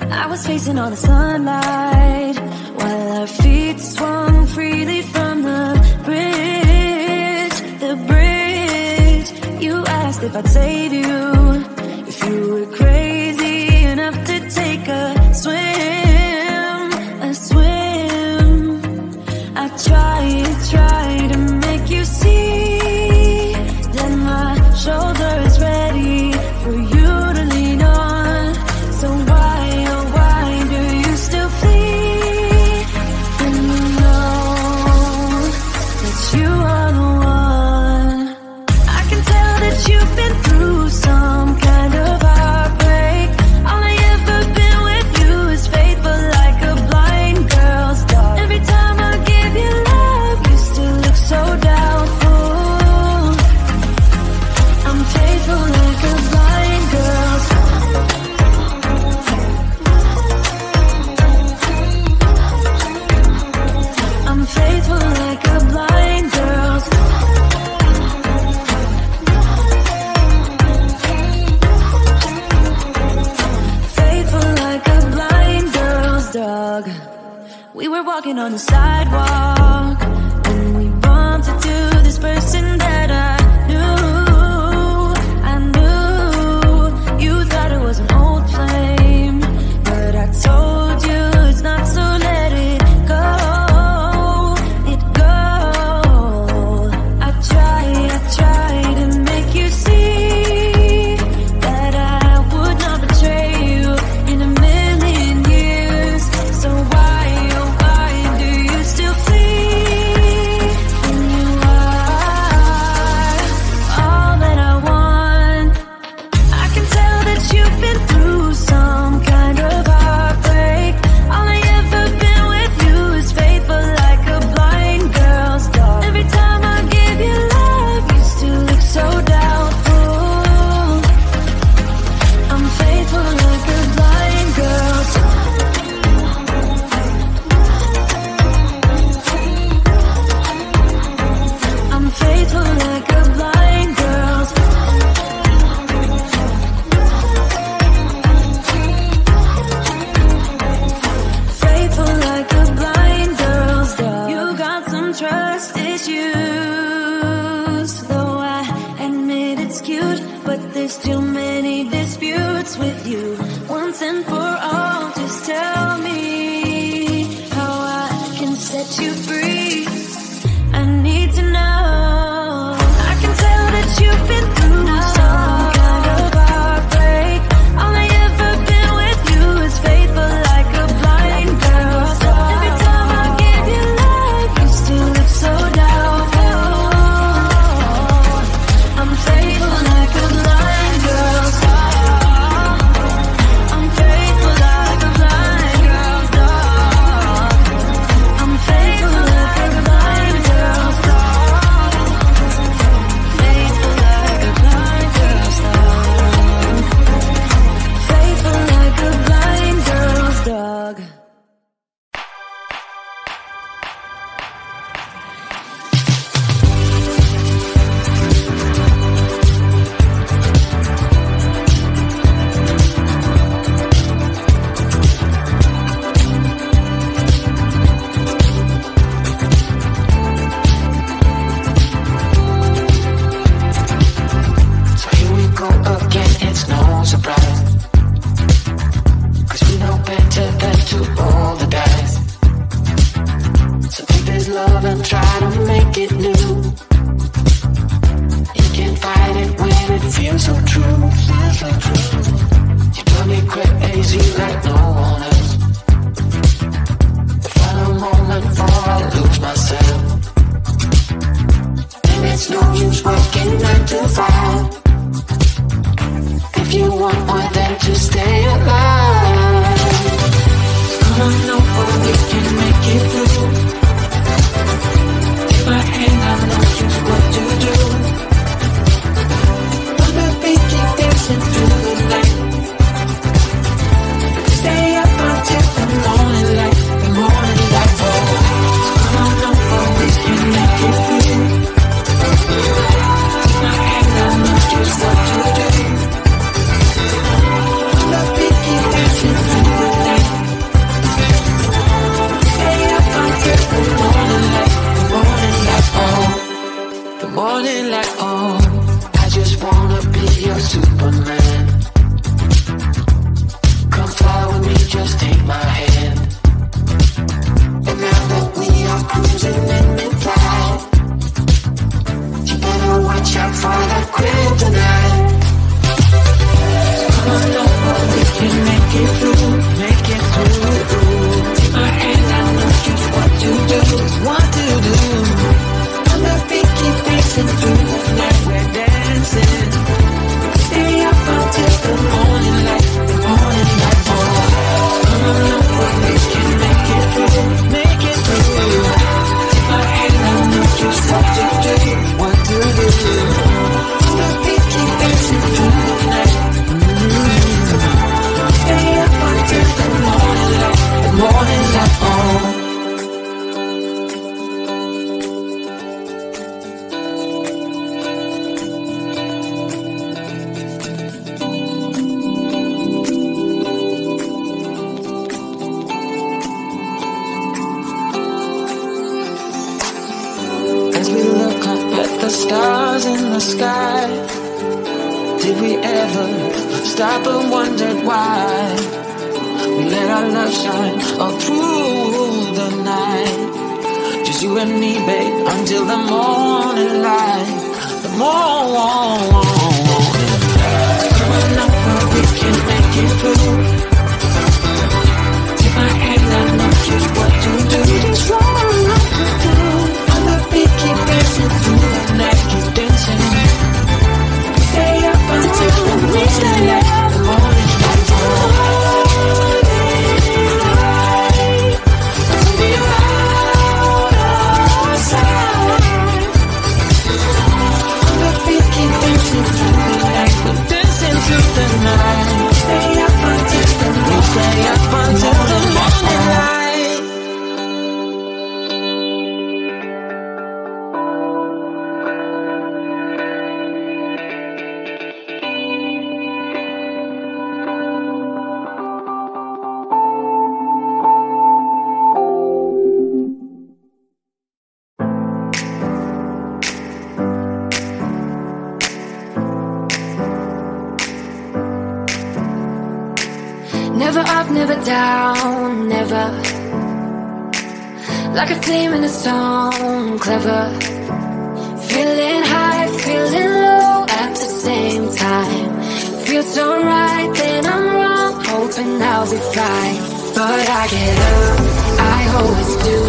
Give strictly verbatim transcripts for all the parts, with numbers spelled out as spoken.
I was facing all the sunlight while our feet swung freely from the bridge, the bridge. You asked if I'd save you, if you were crazy enough to take a swim, a swim. I tried, tried to make you see that my shoulder is ready for you to lean on. So why, oh why do you still flee when you know that you are the one? I can tell that you've been through some kind of heartbreak. All I ever been with you is faithful like a blind girl's dog. Every time I give you love, you still look so doubtful. I'm faithful like a blind girl's dog. I'm faithful like a blind girl's dog. Faithful like a blind girl's dog. We were walking on the sidewalk when we bumped into this person that I knew. I knew you thought it was an old flame, but I told you it's not, so let it go, it go. I try, I try to make you see that I would not betray you in a million years. So why, oh why do you still flee when you are all that I want? I can tell that you've been through some kind of heartbreak. All I ever been with you is faithful like a blind girl's dog. Every time I give you love, you still look so doubtful. I'm faithful like a blind girl's dog. I'm faithful like a blind girl's dog. Faithful like a blind girl's dog. You got some trust issues, though I admit it's cute, but there's too many disputes with you. Once and for all, just tell me how I can set you free. I need to know. I can tell that you've been through some kind of heartbreak. All I ever been with you is faithful like a blind girl's dog. Every time I give you love, you still look so doubtful. I'm faithful like a blind girl's dog. I'm faithful like a blind girl's dog. I'm faithful like a blind girl's dog. Faithful like a blind girl's dog. Faithful like a blind girl's dog. So here we go again, it's no surprise, 'cause we know better than to roll the dice. So take this love and try to make it new. You can't fight it when it feels so true. You drive me crazy like no one else. The final moment before I lose myself. And it's no use working nine to five if you want more than to stay alive. Come on over, we can make it through. Take my hand, I know just what to do. Wanna be keep dancing through the night. Stay up until the morning light, the morning light. Oh, come on over, we can make it through. Take my hand, I know just what to do. in the sky. Did we ever stop and wondered why we let our love shine all through the night? Just you and me, babe, until the morning light. The morning. Come on up, we can make it through. Take my hand, I know just what to do. Just what I love to do. On the beat, keep dancing through the night, keep dancing. Stay up until the morning light. The morning light. The morning light. Until we are out of sight. On the beat, keep dancing through the night, keep dancing through the night. Stay up until the morning. Stay up until the morning light. Never up, never down, never. Like a theme in a song, clever. Feeling high, feeling low at the same time. Feels so right, then I'm wrong, hoping I'll be fine. But I get up, I always do.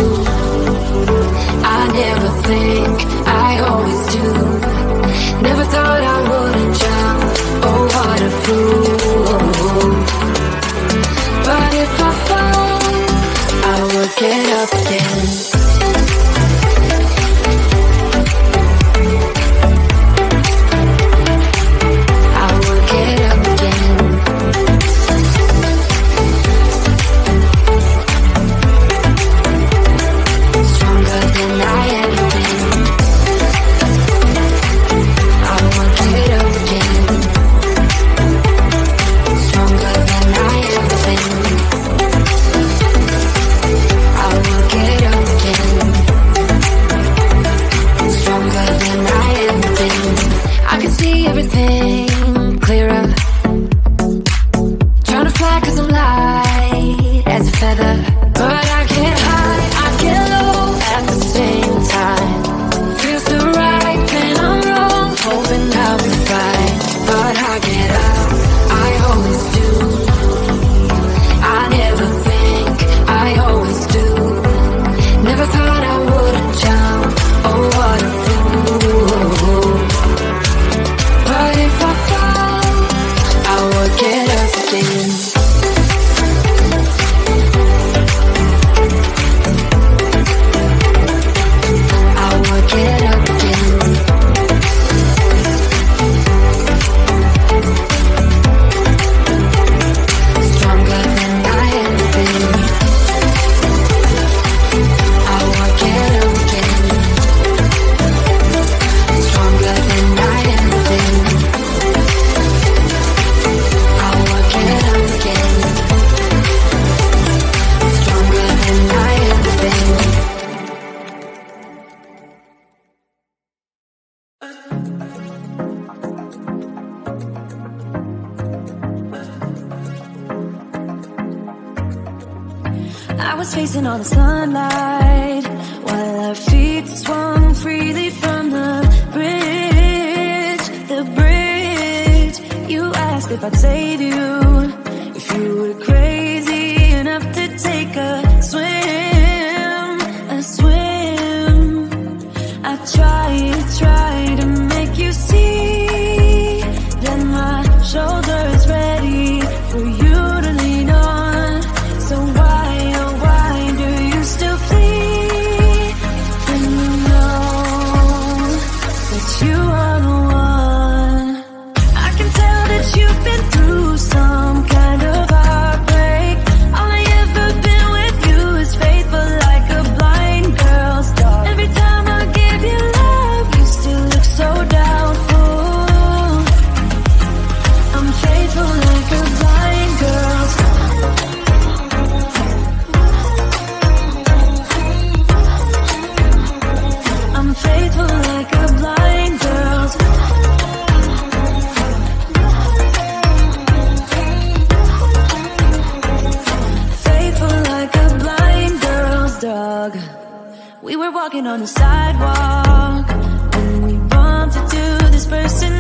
I never think, I always do. Never thought I wouldn't jump, oh what a fool. But if I fall, I will get up again. I will get up again. Stronger than I ever been. I will get up again. Stronger than I ever been. I will get up again. Stronger than I ever been. I can see everything clearer. Trying to fly cause I'm light as a feather. But I get high, I get low at the same time. Feels so right, then I'm wrong, hoping I'll be fine. But I get up, I always do. I never think, I always do. Never thought I wouldn't jump, oh what a fool. But if I fall, I will get up again. I will get up again. Stronger than I ever been. I will get up again. Stronger than I ever been. I will get up again. Stronger than I ever been. I was facing all the sunlight while our feet swung freely from the bridge, the bridge. You asked if I'd save you, if you were crazy enough to take a swim, a swim. I tried, tried to make you see that my shoulder's ready for you to lean on. So why, oh why do you still flee when you know that you are the one? I can tell that you've been through some We were walking on the sidewalk, and we bumped into this person